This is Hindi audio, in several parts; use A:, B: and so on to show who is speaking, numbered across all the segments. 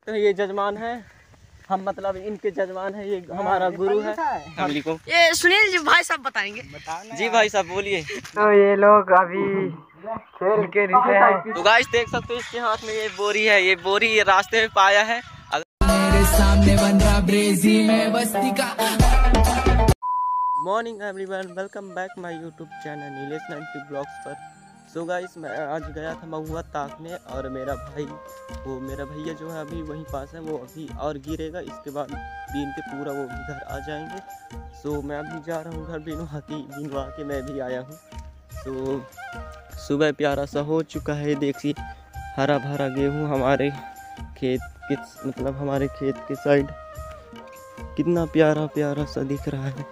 A: सकते हो ये जजमान है, हम मतलब इनके जजमान है, ये हमारा गुरु है।
B: ये सुनील जी भाई साहब बताएंगे।
A: जी भाई साहब बोलिए।
C: तो ये लोग अभी खेल के नीचे हैं।
A: तो गाइस देख सकते हो इसके हाथ में ये बोरी है, ये बोरी ये रास्ते में पाया है।
D: मेरे सामने बन रहा ब्रेजी में बस्ती का।
A: Morning everyone, welcome back my YouTube channel Nilesh 90 blogs पर। सो गाइस मैं आज गया था महुआ ताकने और मेरा भैया जो है अभी वहीं पास है, वो अभी और गिरेगा, इसके बाद बीन के पूरा वो भी घर आ जाएंगे। सो मैं अभी जा रहा हूँ घर बीनवा के मैं भी आया हूँ। सो सुबह प्यारा सा हो चुका है, देखिए हरा भरा गेहूँ हमारे खेत के मतलब हमारे खेत के साइड कितना प्यारा प्यारा सा दिख रहा है।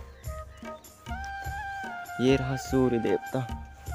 A: ये रहा सूर्य देवता।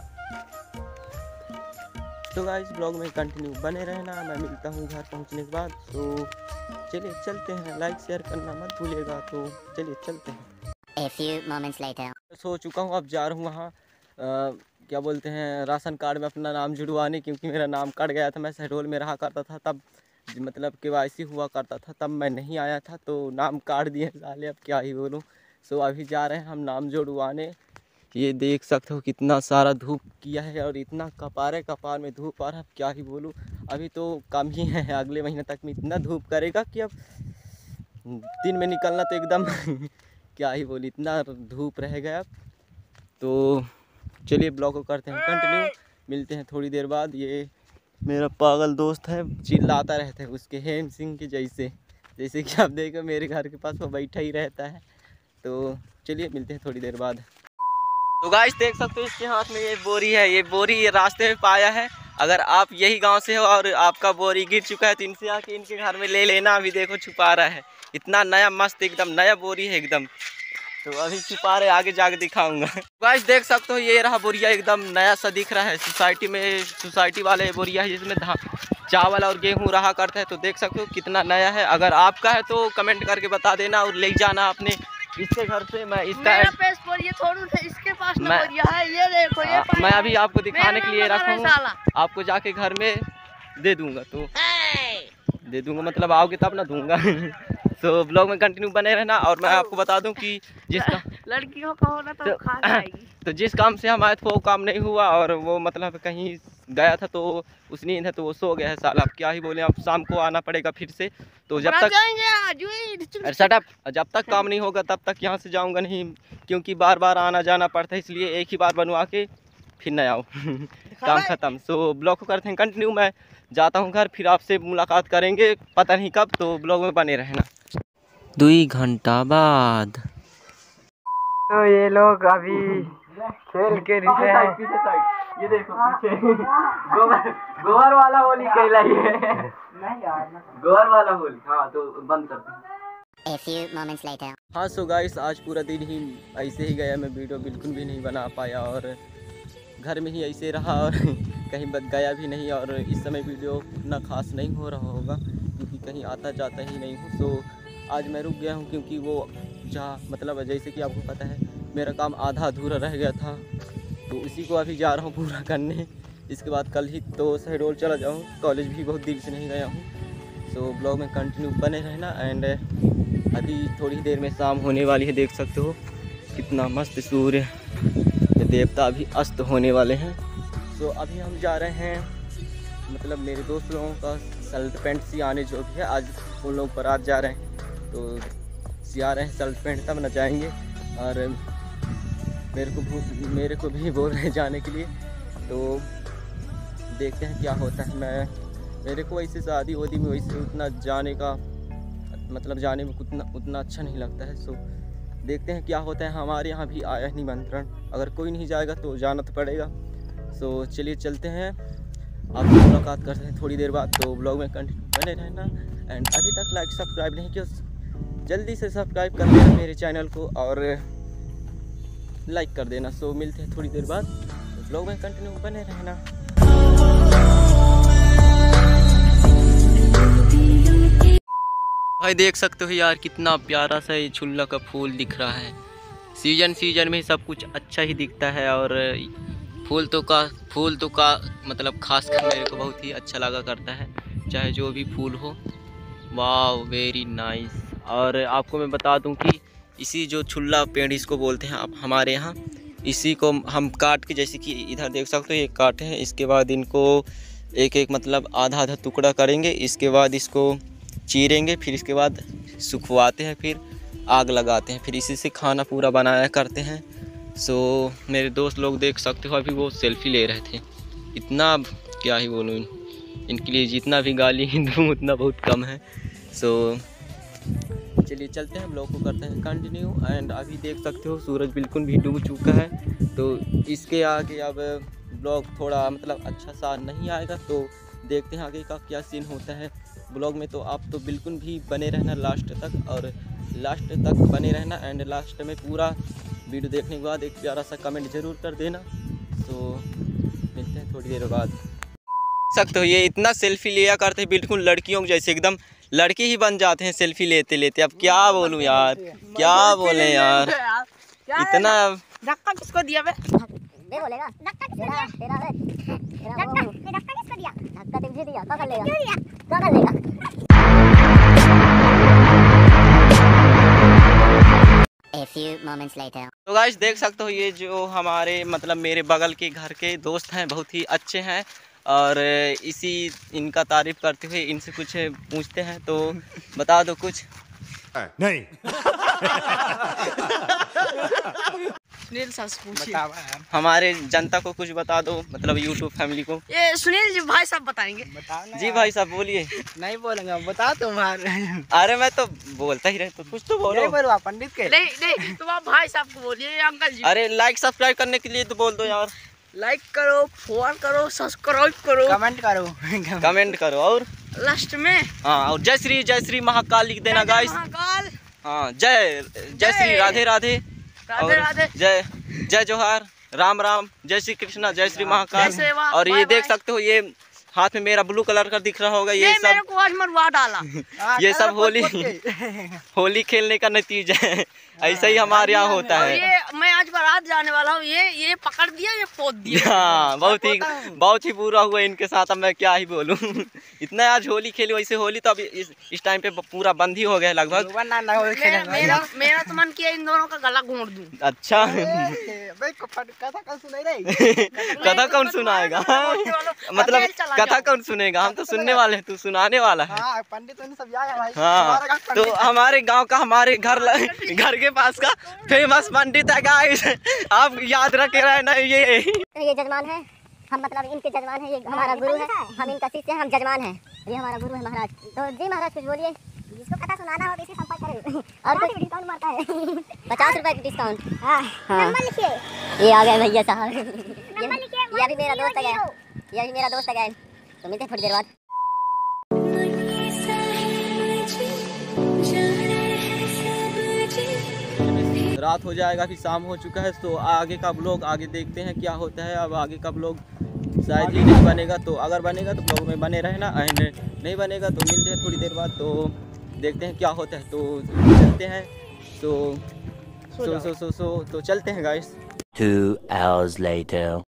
A: तो गाइस ब्लॉग में कंटिन्यू बने रहना, मैं मिलता हूँ घर पहुँचने के बाद। तो चलिए चलते हैं, लाइक शेयर करना मत भूलिएगा। तो चलिए चलते हैं।
E: A few moments later.
A: सो चुका हूँ, अब जा रहा हूँ वहाँ क्या बोलते हैं राशन कार्ड में अपना नाम जुड़वाने, क्योंकि मेरा नाम कट गया था। मैं शहडोल में रहा करता था तब, मतलब KYC हुआ करता था तब मैं नहीं आया था, तो नाम काट दिए साले, अब क्या ही बोलूँ। सो अभी जा रहे हैं हम नाम जुड़वाने। ये देख सकते हो कितना सारा धूप किया है और इतना कपार में धूप आ रहा है, अब क्या ही बोलूँ। अभी तो कम ही है, अगले महीने तक में इतना धूप करेगा कि अब दिन में निकलना तो एकदम क्या ही बोलूँ, इतना धूप रहेगा अब। तो चलिए ब्लॉग को करते हैं कंटिन्यू, मिलते हैं थोड़ी देर बाद। ये मेरा पागल दोस्त है, चिल्लाता रहता है उसके हेम सिंह के जैसे कि आप देखो मेरे घर के पास वो बैठा ही रहता है। तो चलिए मिलते हैं थोड़ी देर बाद। तो गाइस देख सकते हो इसके हाथ में ये बोरी है, ये बोरी ये रास्ते में पाया है। अगर आप यही गांव से हो और आपका बोरी गिर चुका है तो इनसे आके इनके घर में ले लेना। अभी देखो छुपा रहा है, इतना नया मस्त एकदम नया बोरी है एकदम। तो अभी छुपा रहे, आगे जाके दिखाऊंगा। गाइस देख सकते हो ये रहा बोरिया, एकदम नया सा दिख रहा है। सोसाइटी वाले बोरिया है जिसमें चावल और गेहूँ रहा करता है। तो देख सकते हो कितना नया है। अगर आपका है तो कमेंट करके बता देना और ले जाना अपने इसके घर से। मैं इसका
B: इसके पास बोरिया है, ये देखो ये
A: मैं अभी आपको दिखाने के लिए रखा हूँ, आपको जाके घर में दे दूंगा। तो दे दूंगा मतलब आओगे तब ना दूंगा। तो ब्लॉग में कंटिन्यू बने रहना। और मैं आपको बता दूं कि जिसका
B: लड़कियों का होना तो खा जाएगी।
A: तो जिस काम से हम आए थे वो काम नहीं हुआ और वो मतलब कहीं गया था तो उस नींद है तो वो सो गया है साला। अब क्या ही बोले, अब शाम को आना पड़ेगा फिर से। तो जब तक काम नहीं होगा तब तक यहाँ से जाऊँगा नहीं, क्योंकि बार बार आना जाना पड़ता है, इसलिए एक ही बार बनवा के फिर न आओ। काम ख़त्म। सो ब्लॉग को करते हैं कंटिन्यू, मैं जाता हूँ घर, फिर आपसे मुलाकात करेंगे पता नहीं कब। तो ब्लॉग में बने रहना। 2 घंटा बाद।
C: तो ये लोग अभी खेल के नीचे हैं।
A: ये देखो पीछे गोबर वाला होली कहलाई है। गोबर वाला होली। हाँ तो बंद करते हैं।
E: A few moments later.
A: हाँ सो गाइस आज पूरा दिन ही ऐसे ही गया, मैं वीडियो बिल्कुल भी नहीं बना पाया और घर में ही ऐसे रहा और कहीं गया भी नहीं। और इस समय वीडियो उतना खास नहीं हो रहा होगा क्योंकि कहीं आता जाता ही नहीं हूँ। सो आज मैं रुक गया हूँ क्योंकि वो जहाँ मतलब जैसे कि आपको पता है मेरा काम आधा अधूरा रह गया था, तो उसी को अभी जा रहा हूँ पूरा करने। इसके बाद कल ही तो शहडोल चला जाऊँ, कॉलेज भी बहुत दिन से नहीं गया हूँ। सो ब्लॉग में कंटिन्यू बने रहना। एंड अभी थोड़ी देर में शाम होने वाली है, देख सकते हो कितना मस्त सूर्य देवता अभी अस्त होने वाले हैं। सो अभी हम जा रहे हैं मतलब मेरे दोस्त लोगों का शर्ट पैंट सियाने जो भी है, आज उन लोग बारात जा रहे हैं तो सिया रहे हैं शर्ट पैंट, तब न जाएंगे। और मेरे को भी बोल रहे हैं जाने के लिए, तो देखते हैं क्या होता है। मेरे को ऐसे शादी वादी में वैसे उतना जाने का मतलब जाने में उतना अच्छा नहीं लगता है। सो देखते हैं क्या होता है। हमारे यहाँ भी आया निमंत्रण, अगर कोई नहीं जाएगा तो जाना तो पड़ेगा। सो चलिए चलते हैं, आपसे मुलाकात करते हैं थोड़ी देर बाद। तो ब्लॉग में कंटिन्यू बने रहना। एंड अभी तक लाइक सब्सक्राइब नहीं किया जल्दी से सब्सक्राइब कर देना मेरे चैनल को और लाइक कर देना। सो मिलते हैं थोड़ी देर बाद, तो ब्लॉग में कंटिन्यू बने रहना। भाई देख सकते हो यार कितना प्यारा सा ये छुल्ला का फूल दिख रहा है। सीजन में सब कुछ अच्छा ही दिखता है और फूल तो का मतलब खास कर मेरे को बहुत ही अच्छा लगा करता है, चाहे जो भी फूल हो। वाह वेरी नाइस। और आपको मैं बता दूं कि इसी जो छुल्ला पेड़ इसको बोलते हैं आप हमारे यहाँ, इसी को हम काट के, जैसे कि इधर देख सकते हो ये काटे हैं, इसके बाद इनको एक एक मतलब आधा आधा टुकड़ा करेंगे, इसके बाद इसको चीरेंगे, फिर इसके बाद सुखवाते हैं, फिर आग लगाते हैं, फिर इसी से खाना पूरा बनाया करते हैं। सो मेरे दोस्त लोग देख सकते हो अभी वो सेल्फी ले रहे थे। इतना क्या ही बोलूँ, इनके लिए जितना भी गाली दूँ उतना बहुत कम है। सो चलिए चलते हैं, ब्लॉग को करते हैं कंटिन्यू। एंड अभी देख सकते हो सूरज बिल्कुल भी डूब चुका है, तो इसके आगे अब ब्लॉग थोड़ा मतलब अच्छा सा नहीं आएगा, तो देखते हैं आगे का क्या सीन होता है ब्लॉग में। तो आप तो बिल्कुल भी बने रहना लास्ट तक, और लास्ट तक बने रहना। एंड लास्ट में पूरा वीडियो देखने के बाद एक प्यारा सा कमेंट ज़रूर कर देना। तो मिलते हैं थोड़ी देर बाद। सकते हो ये इतना सेल्फी लिया करते हैं बिल्कुल लड़कियों के जैसे, एकदम लड़के ही बन जाते हैं सेल्फी लेते लेते। अब क्या बोलूं यार, क्या बोले यार, इतना
B: धक्का किसको दिया बे?
E: बे बोलेगा धक्का किसको दिया? तेरा धक्का किसको दिया? धक्का तुझे दिया, क्या कर लेगा? क्या कर लेगा? A few moments later.
A: तो गाइस देख सकते हो ये जो हमारे मतलब मेरे बगल के घर के दोस्त हैं, बहुत ही अच्छे हैं, और इसी इनका तारीफ करते हुए इनसे कुछ पूछते हैं। तो बता दो कुछ।
F: नहीं
B: सुनील सर से पूछिए।
A: हमारे जनता को कुछ बता दो, मतलब यूट्यूब फैमिली को।
B: ये सुनील जी भाई साहब बताएंगे।
A: जी भाई साहब बोलिए।
C: नहीं बोलेंगे, बता तुम्हारे।
A: अरे मैं तो बोलता ही रहता, कुछ तो बोलो।
C: बोलवा पंडित के।
B: नहीं तुम आप भाई साहब को बोलिए, अंकल जी।
A: अरे लाइक सब्सक्राइब करने के लिए तो बोल दो यार।
B: लाइक करो, फॉलो करो, सब्सक्राइब करो,
C: कमेंट करो।
A: कमेंट करो, और
B: लास्ट में
A: हाँ, और जय श्री महाकाल लिख देना गाइस।
B: महाकाल।
A: हाँ, जय श्री राधे राधे,
B: राधे
A: और
B: राधे,
A: जय जोहार, राम राम, जय श्री कृष्णा, जय श्री महाकाल।
B: जय सेवा,
A: और ये
B: बाय
A: देख
B: बाय।
A: सकते हो ये हाथ में मेरा ब्लू कलर का दिख रहा होगा, ये
B: मेरे
A: सब
B: को आज मरवा डाला।
A: ये सब होली खेलने का नतीजा है। ऐसा ही हमारे यहाँ होता
B: और
A: है।
B: ये मैं आज बारात जाने वाला हूँ, ये पकड़ दिया, ये पोत दिया।
A: हाँ, बहुत ही बुरा हुआ इनके साथ। अब मैं क्या ही बोलूँ। इतना आज होली खेली, वैसे होली तो अभी इस टाइम पे पूरा बंद ही हो गया लगभग।
B: मेरा तो मन किया इन दोनों का गला घोंट दूं।
A: अच्छा
C: कथा कल सुनाई रही।
A: कथा कौन सुनाएगा? मतलब कथा कौन सुनेगा? हम तो सुनने वाले हैं, तू सुनाने वाला है।
C: हाँ, पंडित सब जाए भाई।
A: हाँ, तो हमारे गांव का, हमारे घर के पास का फेमस पंडित है गाइस, आप याद रखे रहना। ये
E: जजमान है, हम मतलब इनके जजमान है, ये हमारा गुरु है, हम इनका शिष्य हैं, हम जजमान हैं, ये हमारा गुरु है महाराज। तो जी महाराज कुछ बोलिए। जिसको कथा सुनाना हो इससे संपर्क करें। और कुछ डिस्काउंट मारता है 50 रुपए की डिस्काउंट। नंबर लिखिए। ये आ गए भैया साहब, ये अभी मेरा दोस्त है, ये अभी मेरा दोस्त है। तो मिलते हैं थोड़ी देर बाद।
A: रात हो जाएगा, फिर शाम हो चुका है। तो आगे का ब्लॉग आगे देखते हैं क्या होता है। अब आगे का ब्लॉग शायद ही नहीं बनेगा, तो अगर बनेगा तो ब्लॉग में बने रहना, एंड नहीं बनेगा तो मिलते हैं थोड़ी देर बाद। तो देखते हैं क्या होता है, तो चलते हैं। तो चलते हैं गाइस।
E: 2 hours later.